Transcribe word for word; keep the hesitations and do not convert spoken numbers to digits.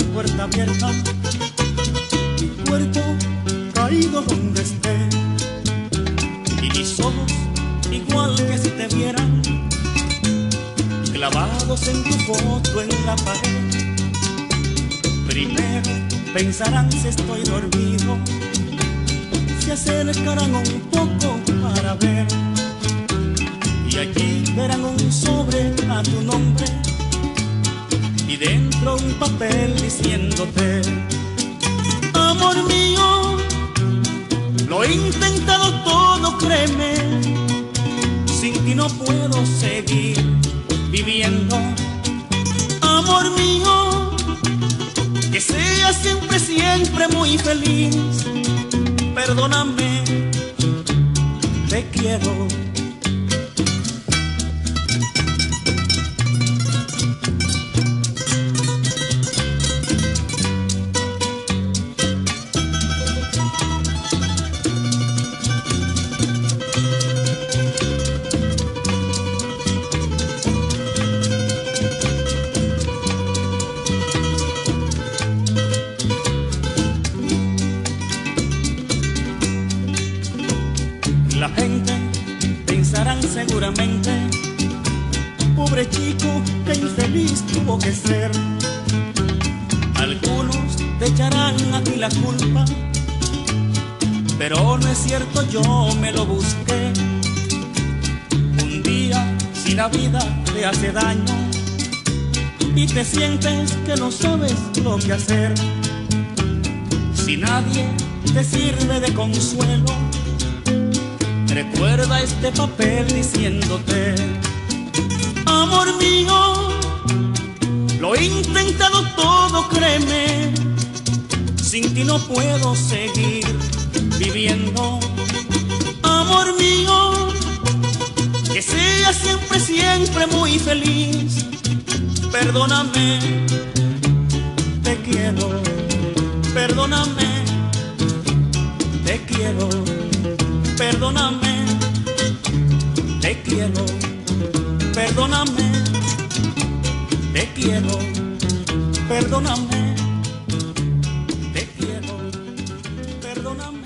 mi puerta abierta, mi cuerpo caído donde esté, y mis ojos igual que si te vieran, clavados en tu foto en la pared. Primero pensarán si estoy dormido, se acercarán un poco para ver, y allí verán un sobre a tu nombre y dentro un papel diciéndote: amor mío, lo he intentado todo, créeme, sin ti no puedo seguir viviendo. Amor mío, que seas siempre, siempre muy feliz. Perdóname, te quiero. La gente pensarán seguramente: pobre chico, que infeliz tuvo que ser. Algunos te echarán a ti la culpa, pero no es cierto, yo me lo busqué. Un día, si la vida te hace daño y te sientes que no sabes lo que hacer, si nadie te sirve de consuelo, recuerda este papel diciéndote: amor mío, lo he intentado todo, créeme, sin ti no puedo seguir viviendo. Amor mío, que seas siempre, siempre muy feliz. Perdóname, te quiero. Perdóname, te quiero. Perdóname, te quiero. Perdóname, te quiero. Perdóname, te quiero. Perdóname.